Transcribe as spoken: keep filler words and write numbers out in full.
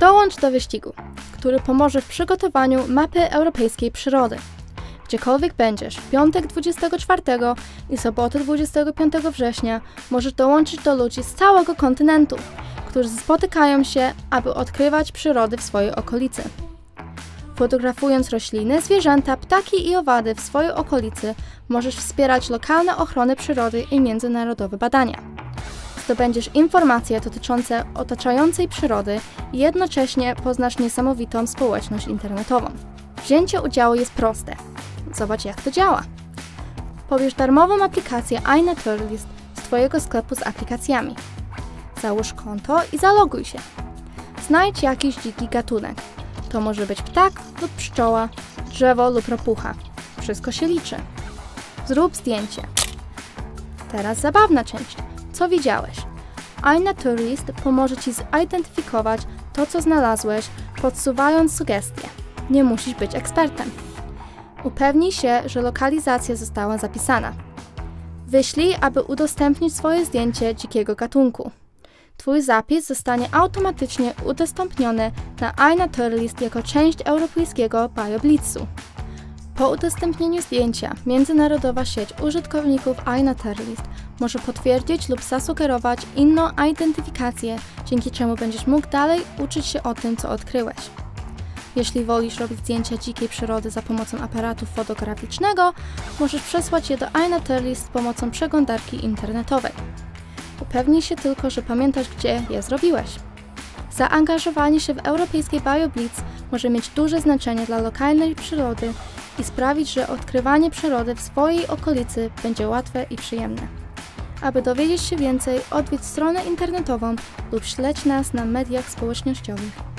Dołącz do wyścigu, który pomoże w przygotowaniu mapy europejskiej przyrody. Gdziekolwiek będziesz, w piątek dwudziestego czwartego i sobotę dwudziestego piątego września możesz dołączyć do ludzi z całego kontynentu, którzy spotykają się, aby odkrywać przyrody w swojej okolicy. Fotografując rośliny, zwierzęta, ptaki i owady w swojej okolicy, możesz wspierać lokalne ochrony przyrody i międzynarodowe badania. Zdobędziesz informacje dotyczące otaczającej przyrody i jednocześnie poznasz niesamowitą społeczność internetową. Wzięcie udziału jest proste. Zobacz, jak to działa. Pobierz darmową aplikację iNaturalist z Twojego sklepu z aplikacjami. Załóż konto i zaloguj się. Znajdź jakiś dziki gatunek. To może być ptak lub pszczoła, drzewo lub ropucha. Wszystko się liczy. Zrób zdjęcie. Teraz zabawna część. Co widziałeś? iNaturalist pomoże Ci zidentyfikować to, co znalazłeś, podsuwając sugestie. Nie musisz być ekspertem. Upewnij się, że lokalizacja została zapisana. Wyślij, aby udostępnić swoje zdjęcie dzikiego gatunku. Twój zapis zostanie automatycznie udostępniony na iNaturalist jako część europejskiego BioBlitzu. Po udostępnieniu zdjęcia, międzynarodowa sieć użytkowników iNaturalist może potwierdzić lub zasugerować inną identyfikację, dzięki czemu będziesz mógł dalej uczyć się o tym, co odkryłeś. Jeśli wolisz robić zdjęcia dzikiej przyrody za pomocą aparatu fotograficznego, możesz przesłać je do iNaturalist z pomocą przeglądarki internetowej. Upewnij się tylko, że pamiętasz, gdzie je zrobiłeś. Zaangażowanie się w europejski BioBlitz może mieć duże znaczenie dla lokalnej przyrody i sprawić, że odkrywanie przyrody w swojej okolicy będzie łatwe i przyjemne. Aby dowiedzieć się więcej, odwiedź stronę internetową lub śledź nas na mediach społecznościowych.